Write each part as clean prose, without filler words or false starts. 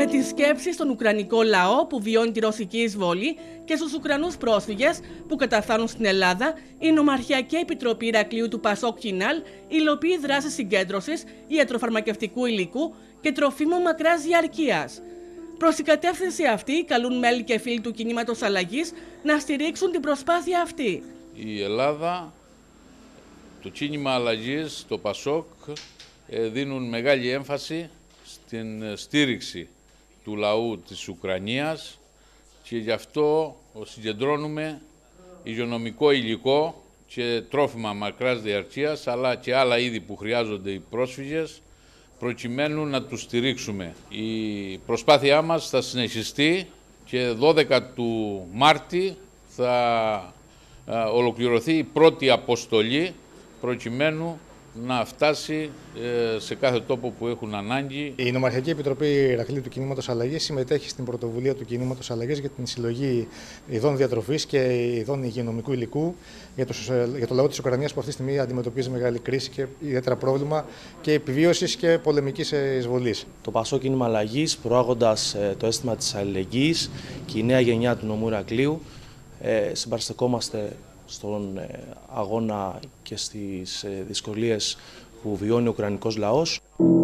τη σκέψη στον Ουκρανικό λαό που βιώνει τη ρωσική εισβολή και στους Ουκρανούς πρόσφυγες που καταφθάνουν στην Ελλάδα, η Νομαρχιακή Επιτροπή Ηρακλείου του Πασόκ Κινάλ υλοποιεί δράσεις συγκέντρωσης ιατροφαρμακευτικού υλικού και τροφίμων μακράς διαρκείας. Προς την κατεύθυνση αυτή, καλούν μέλη και φίλοι του κινήματος αλλαγής να στηρίξουν την προσπάθεια αυτή. Η Ελλάδα, το κίνημα αλλαγής, το Πασόκ, δίνουν μεγάλη έμφαση στην στήριξη του λαού της Ουκρανίας και γι' αυτό συγκεντρώνουμε υγειονομικό υλικό και τρόφιμα μακράς διαρκείας αλλά και άλλα είδη που χρειάζονται οι πρόσφυγες προκειμένου να τους στηρίξουμε. Η προσπάθειά μας θα συνεχιστεί και 12 του Μάρτη θα ολοκληρωθεί η πρώτη αποστολή προκειμένου να φτάσει σε κάθε τόπο που έχουν ανάγκη. Η Νομαρχιακή Επιτροπή Ηρακλείου του Κινήματος Αλλαγής συμμετέχει στην πρωτοβουλία του Κινήματος Αλλαγής για την συλλογή ειδών διατροφής και ειδών υγειονομικού υλικού για το λαό της Ουκρανίας που αυτή τη στιγμή αντιμετωπίζει μεγάλη κρίση και ιδιαίτερα πρόβλημα και επιβίωσης και πολεμικής εισβολής. Το Πασόκ Κίνημα Αλλαγής, προάγοντας το αίσθημα της αλληλεγγύης και η νέα γενιά του νομού Ηρακλείου, συμπαραστεκόμαστε στον αγώνα και στις δυσκολίες που βιώνει ο Ουκρανικός λαός.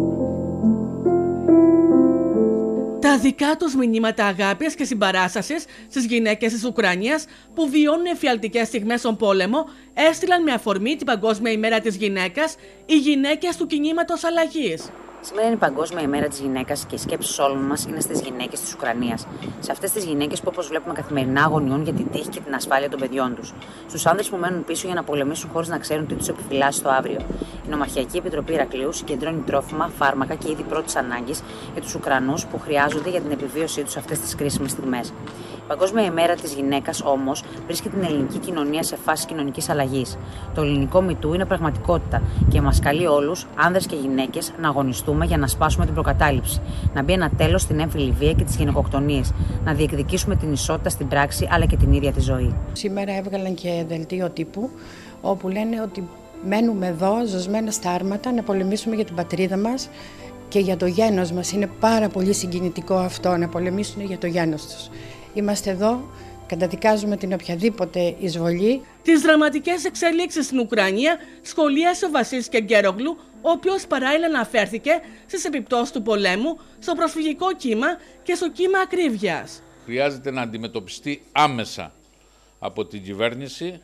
Τα δικά τους μηνύματα αγάπης και συμπαράστασης στις γυναίκες της Ουκρανίας που βιώνουν εφιαλτικές στιγμές στον πόλεμο έστειλαν με αφορμή την Παγκόσμια ημέρα της γυναίκας οι γυναίκες του κινήματος αλλαγής. Σήμερα είναι η Παγκόσμια ημέρα της γυναίκας και η σκέψη όλων μας είναι στις γυναίκες της Ουκρανίας. Σε αυτές τις γυναίκες που, όπως βλέπουμε, καθημερινά αγωνιούν για την τύχη και την ασφάλεια των παιδιών τους. Στους άνδρες που μένουν πίσω για να πολεμήσουν χωρίς να ξέρουν τι τους επιφυλάσσει το αύριο. Η Νομαρχιακή Επιτροπή Ηρακλείου συγκεντρώνει τρόφιμα, φάρμακα και είδη πρώτης ανάγκης για τους Ουκρανούς που χρειάζονται για την επιβίωσή τους αυτές τις κρίσιμες στιγμές. Η Παγκόσμια ημέρα της γυναίκας όμως βρίσκει την ελληνική κοινωνία σε φάση κοινωνικής αλλαγής. Το ελληνικό μητού είναι πραγματικότητα και μας καλεί όλους, άνδρες και γυναίκες, να αγωνιστούμε για να σπάσουμε την προκατάληψη, να μπει ένα τέλος στην έμφυλη βία και τις γυναικοκτονίες, να διεκδικήσουμε την ισότητα στην πράξη αλλά και την ίδια τη ζωή. Σήμερα έβγαλαν και δελτίο τύπου όπου λένε ότι μένουμε εδώ ζωσμένα στα άρματα να πολεμήσουμε για την πατρίδα μας και για το γένος μας. Είναι πάρα πολύ συγκινητικό αυτό, να πολεμήσουν για το γένος τους. Είμαστε εδώ, καταδικάζουμε την οποιαδήποτε εισβολή. Τις δραματικές εξελίξεις στην Ουκρανία σχολίασε ο Βασίλης Κεγκέρογλου, ο οποίος παράλληλα αναφέρθηκε στις επιπτώσεις του πολέμου, στο προσφυγικό κύμα και στο κύμα ακρίβειας. Χρειάζεται να αντιμετωπιστεί άμεσα από την κυβέρνηση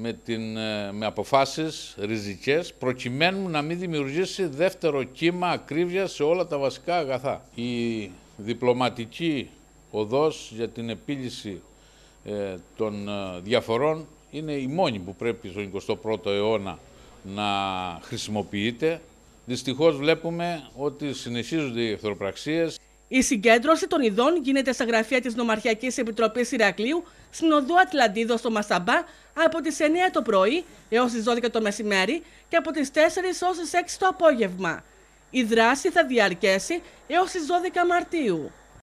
με αποφάσεις ριζικές προκειμένου να μην δημιουργήσει δεύτερο κύμα ακρίβειας σε όλα τα βασικά αγαθά. Η διπλωματική οδός για την επίλυση των διαφορών είναι η μόνη που πρέπει στον 21ο αιώνα να χρησιμοποιείται. Δυστυχώς βλέπουμε ότι συνεχίζονται οι εχθροπραξίες. Η συγκέντρωση των ειδών γίνεται στα γραφεία της Νομαρχιακής Επιτροπής Ηρακλείου στην οδό Ατλαντίδο στο Μασαμπά από τις 9 το πρωί έως τις 12 το μεσημέρι και από τις 4 έως τις 6 το απόγευμα. Η δράση θα διαρκέσει έως τις 12 Μαρτίου.